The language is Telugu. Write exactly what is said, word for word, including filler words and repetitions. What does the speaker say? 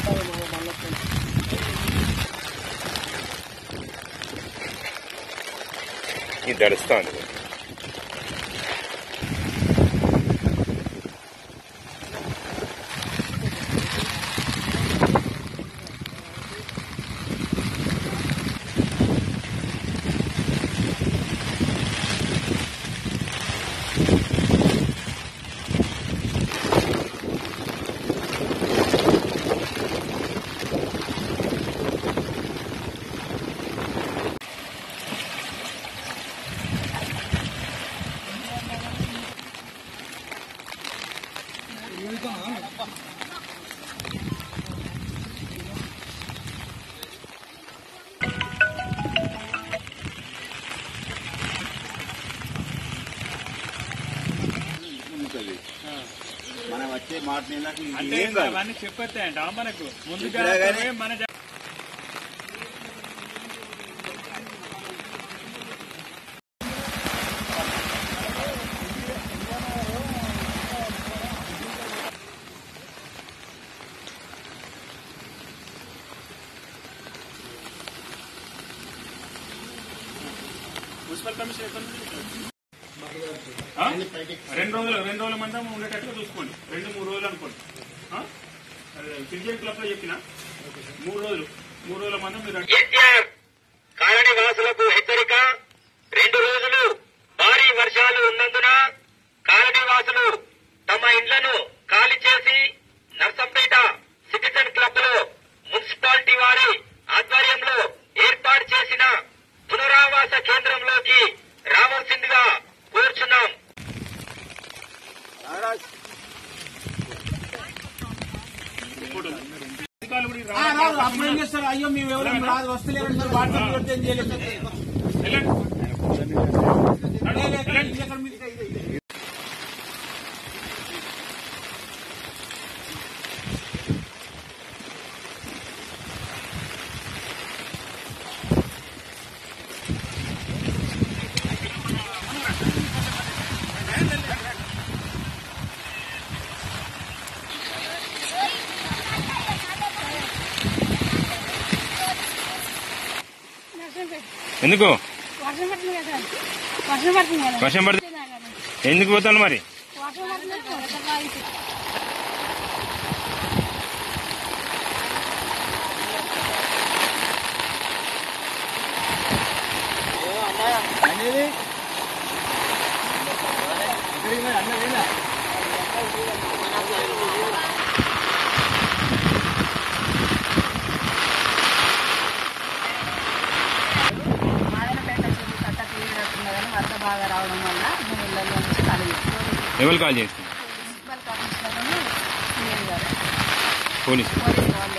ఇది దడుస్తుంది. మనం వచ్చే మాట నెలకి అవన్నీ చెప్పొస్తాయంట మనకు ముందుగా మన మున్సిపల్ కమిషన్ రెండు రోజులు రెండు రోజుల మందం ఉండేటట్టుగా చూసుకోండి. రెండు మూడు రోజులు అనుకోండి. క్రికెట్ క్లబ్ లో చెప్పిన మూడు రోజులు మూడు రోజుల మందం మీరు కాలనీ వాసులకు హెచ్చరిక. రెండు రోజులు భారీ వర్షాలు ఉన్నందున కాలనీ వాసులు తమ ఇండ్లను ఖాళీ చేసి నర్సంపేట సిటిజన్ క్లబ్ లో మున్సిపాలిటీ వారి ఆధ్వర్యంలో ఏర్పాటు చేసిన పునరావాస కేంద్రంలోకి రావాల్సిందిగా కోరుచున్నాం. అయ్యో మేము ఎవరైనా రాదు వస్తలేరు వాట్సాప్ పెడితే చేయలేదు. ఎందుకు వర్షం పడుతుంది కదా, వర్షం పడుతుంది కదా, వర్షం పడుతుంది ఎందుకు పోతాను మరి? వర్షం పడుతుంది. అనేది వర్ష బాగా రావడం వల్ల మేము ఇళ్లలో నుంచి ఖాళీ ఎవరు కాల్ చేస్తారు? మున్సిపల్ కమిషనర్ సీఎం గారు పోలీసు పోలీసు